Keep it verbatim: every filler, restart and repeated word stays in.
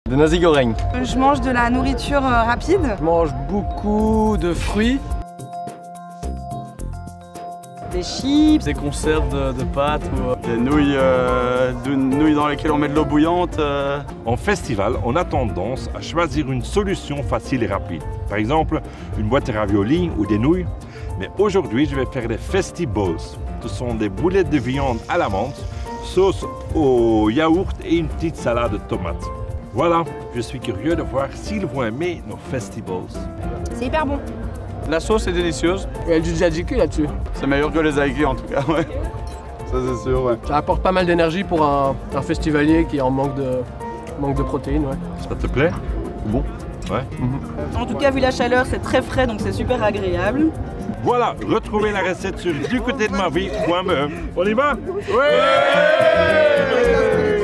De nasi goreng. Je mange de la nourriture euh, rapide. Je mange beaucoup de fruits. Des chips. Des conserves de, de pâtes ou des nouilles, euh, de nouilles dans lesquelles on met de l'eau bouillante. Euh. En festival, on a tendance à choisir une solution facile et rapide. Par exemple, une boîte de raviolis ou des nouilles. Mais aujourd'hui, je vais faire des Festiballs. Ce sont des boulettes de viande à la menthe, sauce au yaourt et une petite salade de tomates. Voilà, je suis curieux de voir s'ils vont aimer nos Festiballs. C'est hyper bon. La sauce est délicieuse. Il y a du tzatziki là-dessus. C'est meilleur que les aigris en tout cas, ouais. Ça c'est sûr, ouais. Ça apporte pas mal d'énergie pour un, un festivalier qui est en manque de, manque de protéines, ouais. Ça te plaît? Bon. Ouais. En tout cas, vu la chaleur, c'est très frais, donc c'est super agréable. Voilà, retrouvez la recette sur du côté de ma vie point be. On y va? Ouais.